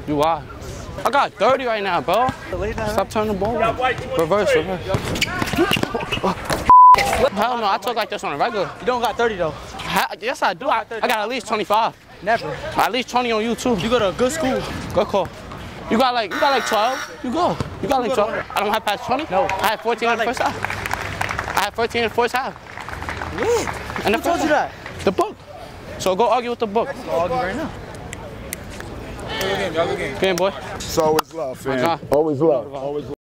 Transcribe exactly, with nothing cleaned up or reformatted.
You are. I got thirty right now, bro. Stop turning the ball. Reverse, reverse. Hell no, I talk like this on a regular. You don't got thirty though. I, yes, I do. I, I got at least twenty-five. Never. At least twenty on YouTube. You go to a good school. Good call. You got like, you got like twelve. You go. You got like twelve. I don't have past twenty. No. I had fourteen in the first half. I had fourteen in the first half. What? And Who told you that? The book. So go argue with the book. I'll argue right now. Good game, y'all good game. Game, boy. It's always love, fam. Always love. Always love.